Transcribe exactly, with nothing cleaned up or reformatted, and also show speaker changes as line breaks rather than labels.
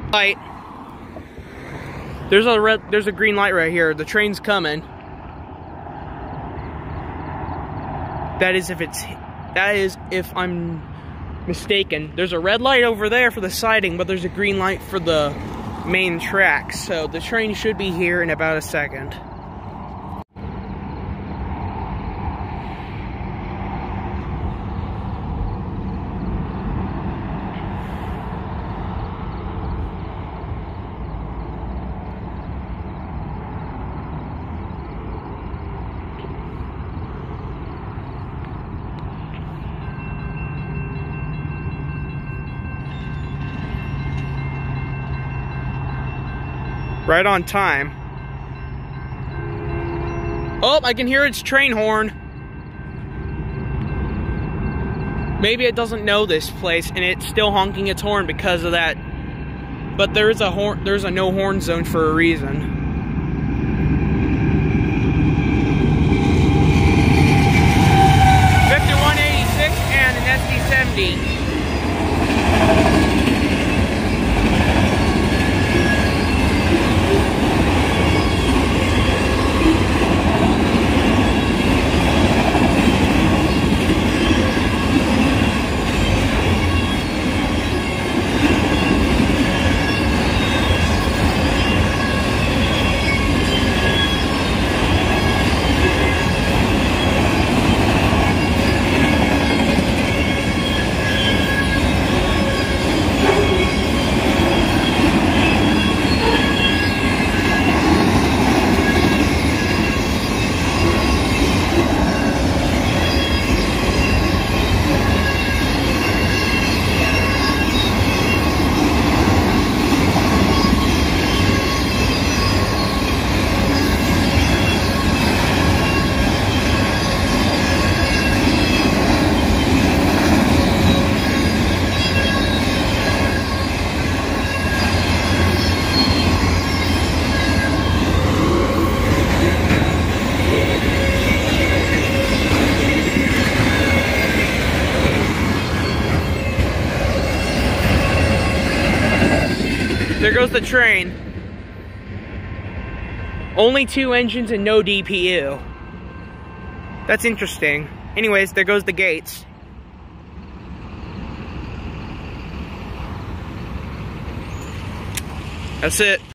Light. There's a red, there's a green light right here. The train's coming. That is if it's, that is if I'm mistaken. There's a red light over there for the siding, but there's a green light for the main track. So the train should be here in about a second. Right on time. Oh, I can hear its train horn. Maybe it doesn't know this place and it's still honking its horn because of that. But there is a horn, there's a no horn zone for a reason. fifty-one eighty-six and an S D seventy. There goes the train. Only two engines and no D P U. That's interesting. Anyways, there goes the gates. That's it.